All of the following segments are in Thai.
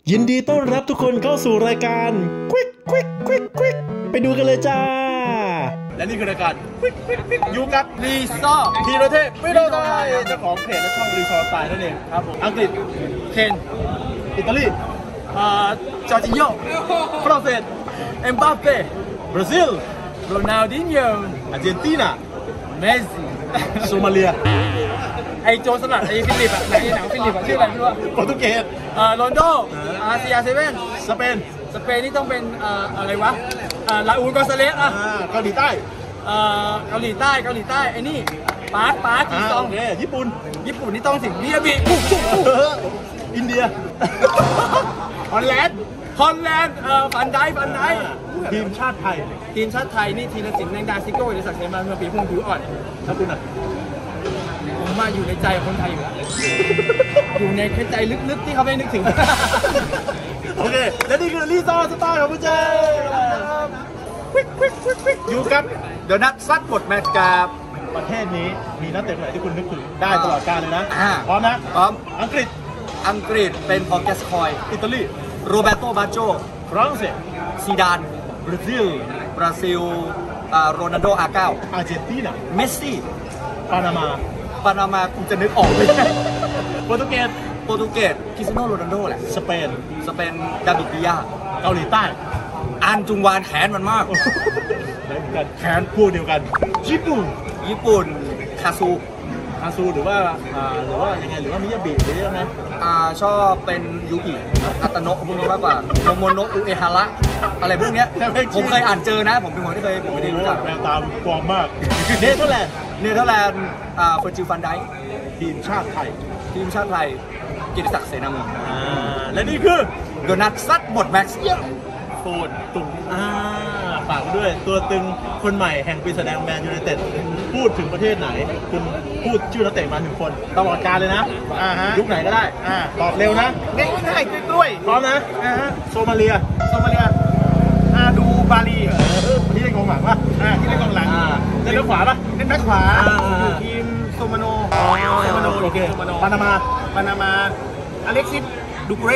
ยินดีต้อนรับทุกคนเข้าสู่รายการควิกไปดูกันเลยจ้าและนี่คือรายการควิกอยู่กับรีซอร์ทีโรเทพวิโรไทยเจ้าของเพจและช่องรีซอร์สไตล์นั่นเองครับผมอังกฤษเคนอิตาลีจอร์จิโญฝรั่งเศสเอ็มบัปเป้บราซิลโรนัลดินโญอาร์เจนตินาเมสซี่โซมาเลียไอโจสลัดไอฟิลิปอะไหนหนังฟิลิปอะชื่ออะไรไม่รู้อะโปรตุเกสโรนโดอาร์ซีอาร์เซเว่นสเปนนี่ต้องเป็นอะไรวะลาอูลกอซาเลสอะเกาหลีใต้เกาหลีใต้ไอ้นี่ปาร์คกินซองญี่ปุ่นนี่ต้องถึงมิยาบิอินเดียฮอลแลนด์ฟันไดทีมชาติไทยนี่ทีละสินแดงดาซิโก้ในสักเซมาเมื่อปีพงศ์ผิวอ่อนแล้วคุณอ่ะผมมาอยู่ในใจคนไทยอยู่แล้วอยู่ในใจลึกๆที่เขาไม่นึกถึงโอเคและนี่คือรีซอร์สไตล์ของคุณเจอยู่กับเดี๋ยวนัดซัดบทแมตช์กับประเทศนี้มีนักเตะคนไหนที่คุณนึกถึงได้ตลอดกาลเลยนะพร้อมนะพร้อมอังกฤษเป็นพอลแกสคอยอิตาลีโรเบโตบาโจฝรั่งเศสซีดานบราซิลโรนัลโดอาร์เก้าอาร์เจนตินาเมสซี่ปานามากูจะนึกออกเลยโปรตุเกสคริสเตียโนโรนัลโดแหละสเปนดาวิดดิยาเกาหลีใต้อันจุงวานแขนมันมากแขนคู่เดียวกันญี่ปุ่นคาซูหรือว่ายังไงหรือว่ามิยาบิหรือยังไงชอบเป็นยูอิอัตโนะพวกนี้มากกว่าโมโนะอุเอฮาระอะไรพวกนี้ผมเคยอ่านเจอนะผมเป็นคนที่ผมไม่ได้รู้จักแววตามกวางมากเนเธอร์แลนด์เฟอร์จิลฟันไดทีมชาติไทยกิติศักดิ์เสนาเมืองและนี่คือโดนัทซัดบทแม็กซ์โฟนตุงฝากด้วยตัวตึงคนใหม่แห่งปีแสดงแมนยูไนเต็ดพูดถึงประเทศไหนคุณพูดชื่อนักเตะมา1 คนตลอดกาลเลยนะยุคไหนก็ได้ตอบเร็วนะง่ายๆกล้วยพร้อมนะโซมาเลียดูบาลีที่เล่นกองหลังป่ะที่เล่นกองหลังเล่นแบ็คขวาป่ะเล่นแบ็คขวาอยู่ทีมโซมาโนโอเคปานามาอเล็กซิสดูเกร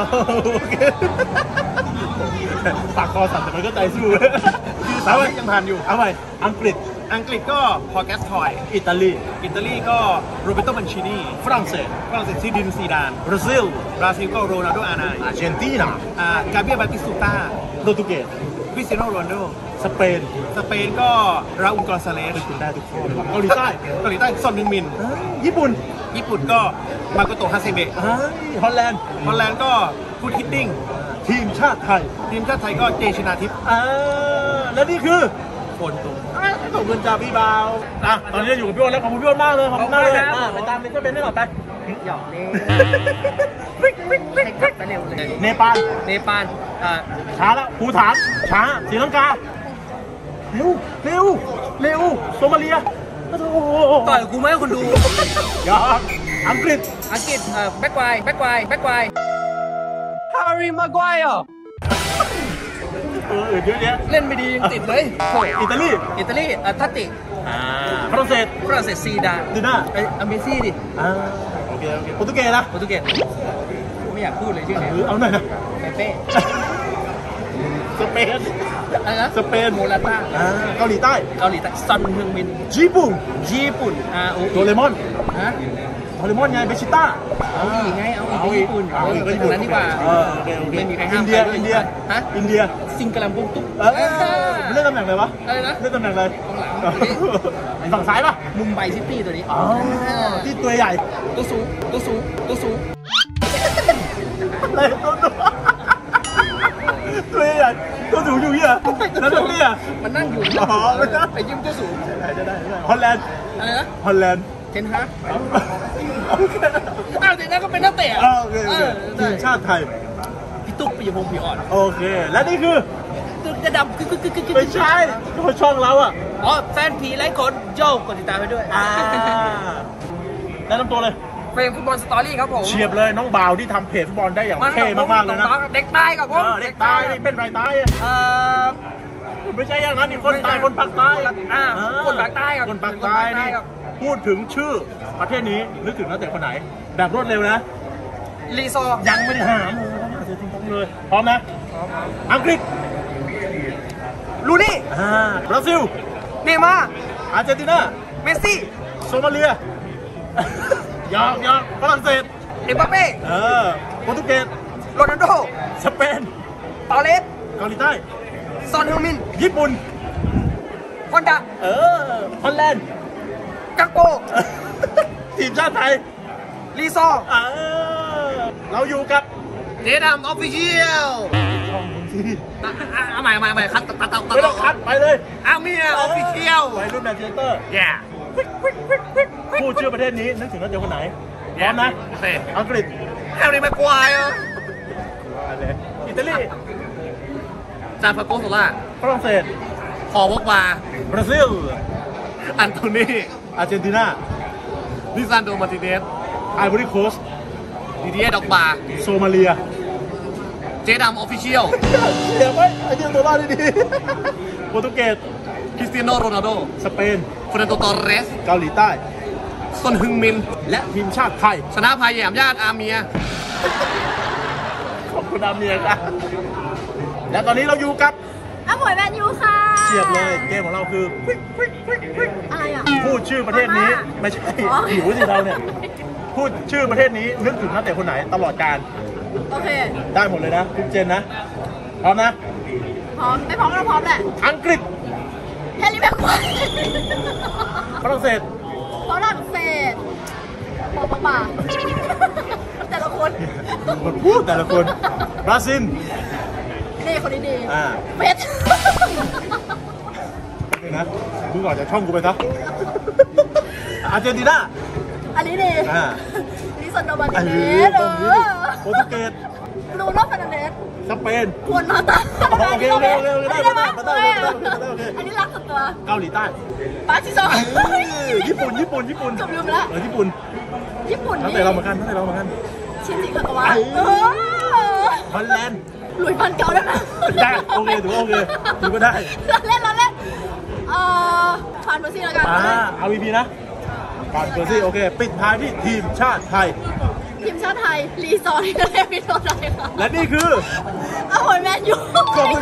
ปากคอสั่นแต่มันก็ใจสู้คือสาวยังผ่านอยู่เอาไปอังกฤษก็พอลแกสคอยอิตาลีก็โรเบโตมันชินีฝรั่งเศสซีดินซีดานบราซิลก็โรนัลโดอาร์ไนอาร์เจนตินากาเบียบาติสตูต้าโปรตุเกสคริสเตียโนโรนัลโดสเปนก็ราอูลกอนซาเลสคุณได้ทุกข้อเลยเกาหลีใต้ซอนฮึงมินญี่ปุ่นก็มาโกโตะฮาเซเบะฮอลแลนด์ก็ฟูดฮิตติ้งทีมชาติไทยก็เจชนาทิพย์และนี่คือโฟนตุงขอบคุณจ่าพี่บ่าวตอนนี้อยู่กับพี่อ้นแล้วขอบคุณพี่อ้นมากเลยไปตามเนเธอร์แลนด์ได้หรอไปหยอกเล่เนปาลช้าแล้วภูฐานช้าศรีลังกาเร็วโซมาเลียต่อยกูไหมคนดูยากอังกฤษแบ็คไวฮาร์รี่มาไกวร์เยอะแยะเล่นไม่ดียังติดเลยอิตาลีทัตติฝรั่งเศสซีดาเมสซี่ดิโอเคโปรตุเกสไม่อยากพูดเลยชื่อไหนเอาหน่อยนะเป้สเปนโมลาต้าเกาหลีใต้ซันฮึงมินญี่ปุ่นโดเรมอนไงเบชิต้าเอาอีกญี่ปุ่นนั้นดีกว่าไม่มีใครห้ามอินเดียซิงกลัมปุกตุ๊กเล่นตำแหน่งอะไรวะเล่นตำแหน่งอะไรฝั่งซ้ายป่ะมุมไบซิตี้ตัวนี้ที่ตัวใหญ่ตัวสูงอะไรตัวใหญ่ตัวสูงอยู่เนี่ยแล้วตัวนี้มันนั่งอยู่ไอ้ยิ้มตัวสูงจะได้ฮอลแลนด์อะไรนะฮอลแลนด์เทนฮากเทนฮากก็เป็นนักเตะทีมชาติไทยพี่ตุ๊กปิยพงษ์ผิวอ่อนโอเคและนี่คือตุ๊กจะดำไม่ใช่ช่องเราแฟนผีไร้คนโยกกดติดตามไปด้วยแนะนำตัวเลยเฟรมฟุตบอลสตอรี่ครับผมเฉียบเลยน้องบ่าวที่ทำเพจฟุตบอลได้อย่างเท่มากๆเลยนะเด็กตายกับผมเด็กตายเป็นไรตายไม่ใช่อย่างนั้นอีกคนตายคนภาคใต้คนภาคใต้คนภาคใต้นี่พูดถึงชื่อประเทศนี้นึกถึงนักเตะคนไหนแบบรวดเร็วนะรีซอยังไม่ได้หาจอจริงๆเลยพร้อมนะอังกฤษลูนี่บราซิลเนย์มาร์อาร์เจนตินาเมสซี่โซมาเลียยอกฝรั่งเศสเอ็มบัปเป้โปรตุเกสโรนัลโดสเปนตอเลสเกาหลีใต้ซอนฮึงมินญี่ปุ่นฮอนดาฮอลแลนด์กักโปทีมชาติไทยลีซอร์เราอยู่กับเจดามออฟฟิเชียลเอาใหม่คัดตัดไม่ต้องคัดไปเลยอาเมียออฟฟิเชียลวัยรุ่นแมนเชสเตอร์ yeah พูดชื่อประเทศนี้นึกถึงนักเตะคนไหนพร้อมนะโอเคอังกฤษแฮร์รี่แม็กควายอิตาลีจานฟาโกโซล่าฝรั่งเศสพอวกบาบราซิลอันโทนีอาร์เจนตินาลิซานโดมาติเนสไอวอรี่โคสต์ดิเดียดอกบาโซมาเลียเจดามออฟฟิเชียลเดี๋ยวไว้ไอเดียตัวรอดดีๆโปรตุเกสคริสเตียโนโรนัลโดสเปนเฟรนโตตอร์เรสเกาหลีใต้ซอนฮึงมินและทีมชาติไทยชนะพายแยมญาติอาเมียขอบคุณอาเมียครับและตอนนี้เราอยู่กับหมวยแมนยูค่ะเฉียบเลยเกมของเราคือควิกอะไรอ่ะพูดชื่อประเทศนี้ไม่ใช่อ๋อหิวสิเราเนี่ยพูดชื่อประเทศนี้นึกถึงนักเตะคนไหนตลอดการโอเคได้หมดเลยนะทุกเจนนะพร้อมนะพร้อม ไม่พร้อมก็ต้องพร้อมแหละอังกฤษแฮร์รี่แม็กควายฝรั่งเศสฝรั่งเศสปอปป่าแต่ละคนมันพูดแต่ละคนบราซิลนี่คนนี้ดี เพชรนี่นะมึงก่อนจะช่องกูไปซะอาร์เจนตินาอันนี้ดี ลิซันโดมาติเนสโปรตุเกสบรูโน่เฟรนันเดสสเปนควรมาตาโอเคได้ไหมอันนี้รักสุดตัวเกาหลีใต้ปาชิโซญี่ปุ่นจบลืมแล้วญี่ปุ่นญี่ปุ่นตั้งนี่แต่เราเหมือนกันชินจิคากาวะฮอลแลนด์หลุยส์ฟันเก่าได้ไหมได้โอเคถือว่าโอเคถือว่าได้เล่นฟานเบอร์ซี่แล้วกันเอาวีพีนะก่อนเบอร์ซี่โอเคปิดท้ายที่ทีมชาติไทยทีมชาติไทย รีซอร์ที่ประเทศพิโรไทยค่ะและนี่คือหมวยแมนยูขอบคุณ